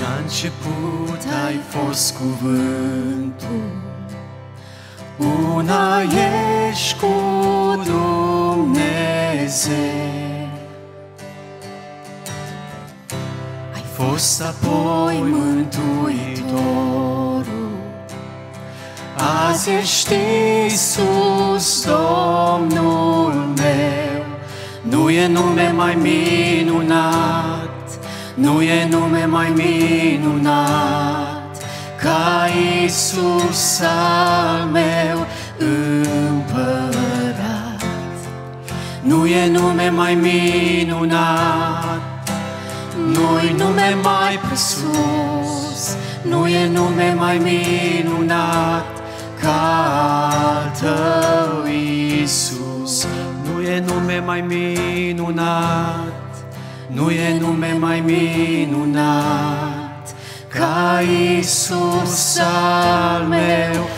La început ai fost cuvântul, una ești cu Dumnezeu. Ai fost apoi Mântuitorul, azi ești Iisus, Domnul meu. Nu e nume mai minunat, nu e nume mai minunat ca Iisus al meu împărat. Nu e nume mai minunat, nu-i nume mai presus, nu e nume mai minunat ca al tău, Iisus. Nu e nume mai minunat, nu e nume mai minunat ca Iisus al meu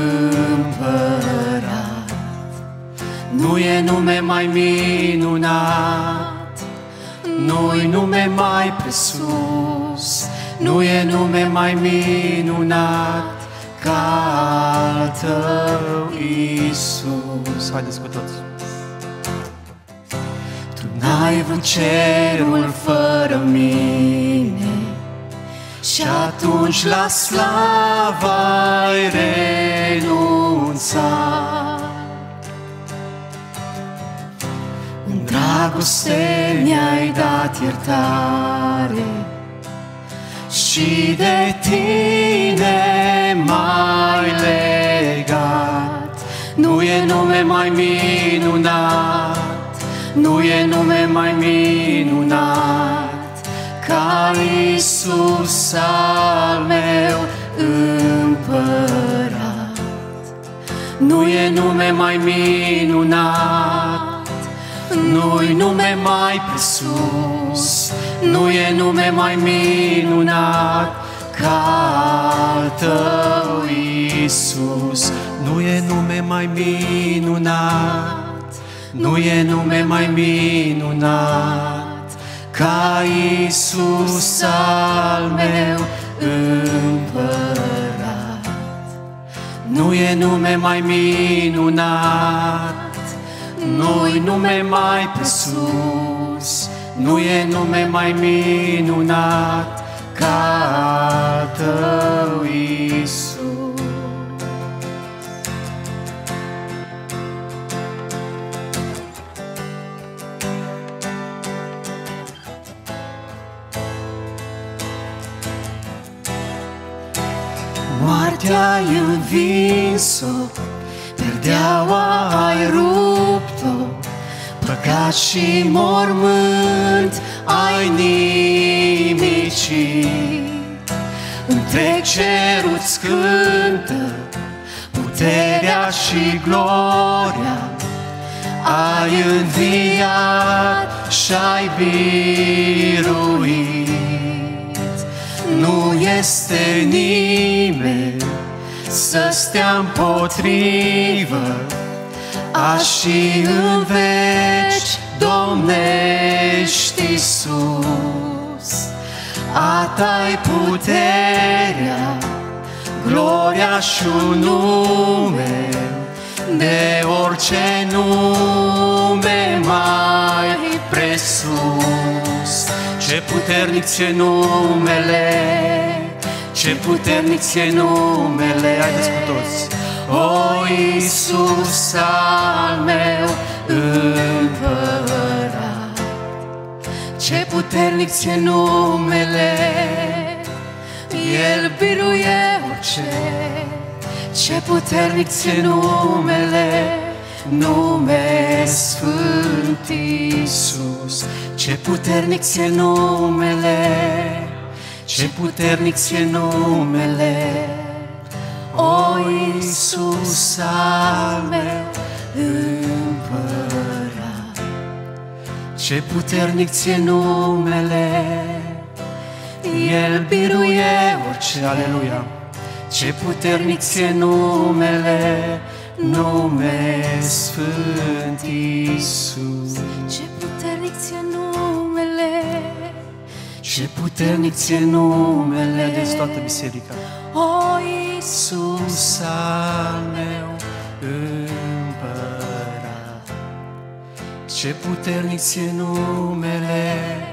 împărat. Nu e nume mai minunat, nu-i nume mai presus, nu e nume mai minunat ca al tău, Iisus. Haideți cu toți. N-ai vrut cerul fără mine și atunci la slavă ai renunțat. În dragoste mi-ai dat iertare și de tine m-ai legat. Nu e nume mai minunat, nu e nume mai minunat ca Iisus al meu împărat. Nu e nume mai minunat, nu-i nume mai presus, nu e nume mai minunat ca al tău, Iisus. Nu e nume mai minunat, nu e nume mai minunat ca Iisus al meu împărat. Nu e nume mai minunat, nu-i nume mai presus, nu e nume mai minunat ca al tău, Iisus. Moartea ai învins-o, perdeaua ai rupt-o, păcat și mormânt ai nimicit. Întreg cerul-ți cântă puterea și gloria, ai înviat și-ai biruit. Nu este nimeni să stea împotrivă, azi și în veci domnești, Iisus. A ta-i puterea, gloria și-un nume, de orice nume mai presus. Ce puternic ți-e numele, ce puternic ți-e numele. Haideți cu toți. O, Iisus al meu împărat, ce puternic ți-e numele, El biruie orice. Ce puternic ți-e numele, nume sfânt, Iisus. Ce puternic ți-e numele, ce puternic ți-e numele, o, Iisus al meu împărat. Ce puternic ți-e numele, El biruie orice. Aleluia! Ce puternic ți-e numele, nume sfânt, Iisus. Ce puternic ți-e numele, Ce puternic ți-e numele. Haideți toată biserica. O Iisus, Iisus al meu împărat, ce puternic ți-e numele,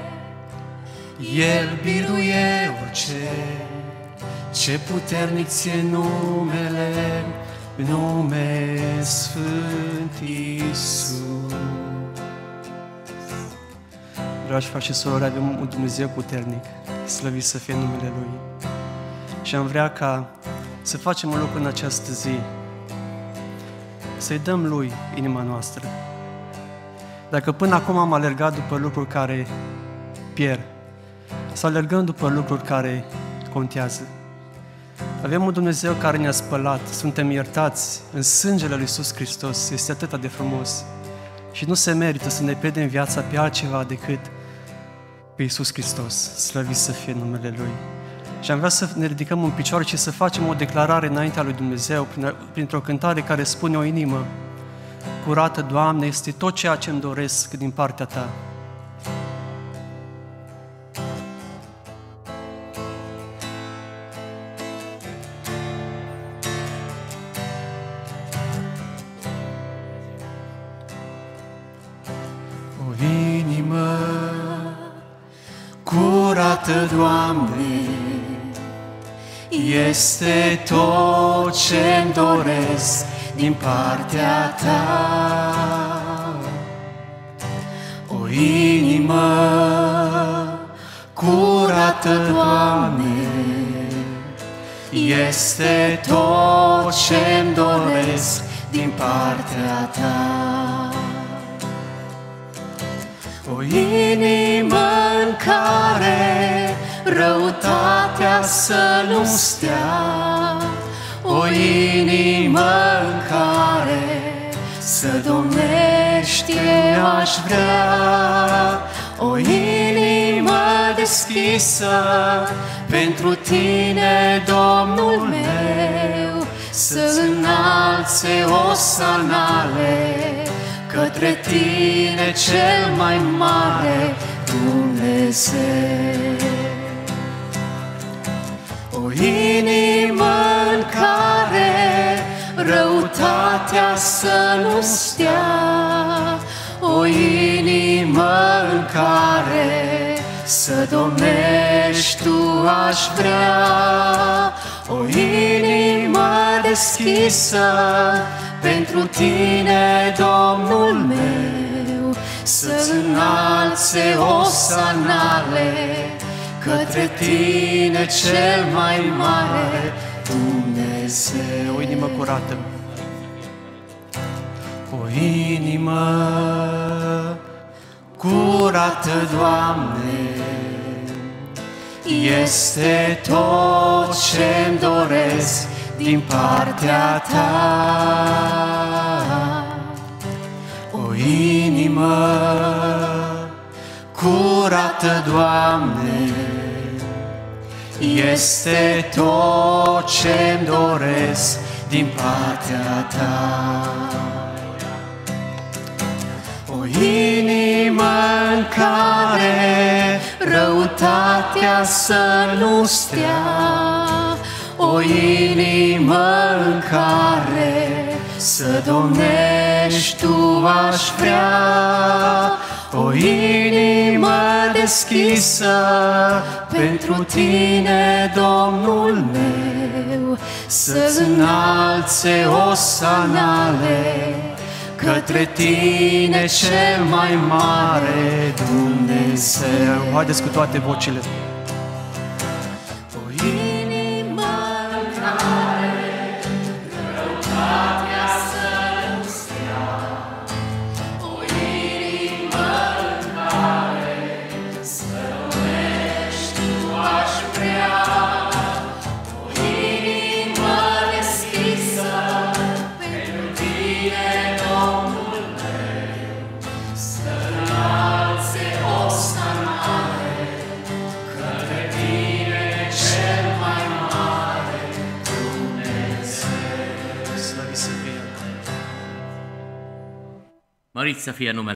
El biruie orice. Ce puternic ți-e numele, nume Sfânt Iisus. Dragi frați și surori, avem un Dumnezeu puternic, slăvit să fie numele Lui. Și am vrea ca să facem un lucru în această zi, să-i dăm Lui inima noastră. Dacă până acum am alergat după lucruri care pierd, să alergăm după lucruri care contează. Avem un Dumnezeu care ne-a spălat, suntem iertați în sângele Lui Iisus Hristos, este atât de frumos. Și nu se merită să ne pierdem viața pe altceva decât pe Iisus Hristos, slăvit să fie numele Lui. Și am vrea să ne ridicăm în picioare și să facem o declarare înaintea lui Dumnezeu, printr-o cântare care spune: o inimă curată, Doamne, este tot ceea ce îmi doresc din partea Ta. O inimă curată, Doamne, este tot ce-mi doresc din partea Ta. O inimă curată, Doamne, este tot ce-mi doresc din partea Ta. O inimă în care răutatea să nu stea, o inimă în care să domnești eu aș vrea, o inimă deschisă pentru Tine, Domnul meu, să înalțe osanale către Tine, cel mai mare Dumnezeu. O inimă în care răutatea să nu stea, o inimă în care să domnești Tu aș vrea, o inimă deschisă pentru Tine, Domnul meu, să înalțe osanale către Tine, cel mai mare Dumnezeu. O inimă curată, o inimă curată, Doamne, este tot ce-mi doresc din partea Ta. O inimă curată, Doamne, este tot ce-mi doresc din partea Ta. O inimă în care răutatea să nu stea, o inimă în care să domnești Tu aș vrea, o inimă deschisă pentru Tine, Domnul meu, să înalțe osanale către Tine, cel mai mare Dumnezeu. Haideți cu toate vocile. Mărit să fie numele